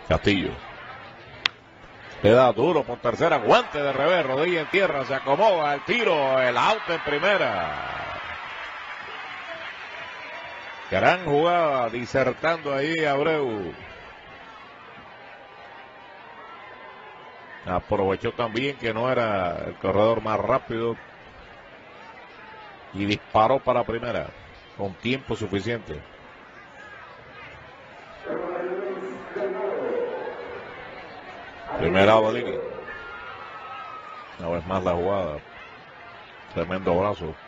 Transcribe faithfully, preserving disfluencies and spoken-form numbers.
Castillo. Le da duro por tercera, guante de revés, rodilla en tierra, se acomoda el tiro, el out en primera. Gran jugada, disertando ahí Abreu. Aprovechó también que no era el corredor más rápido y disparó para primera con tiempo suficiente. Primera out de Lili. Una vez más la jugada. Tremendo brazo.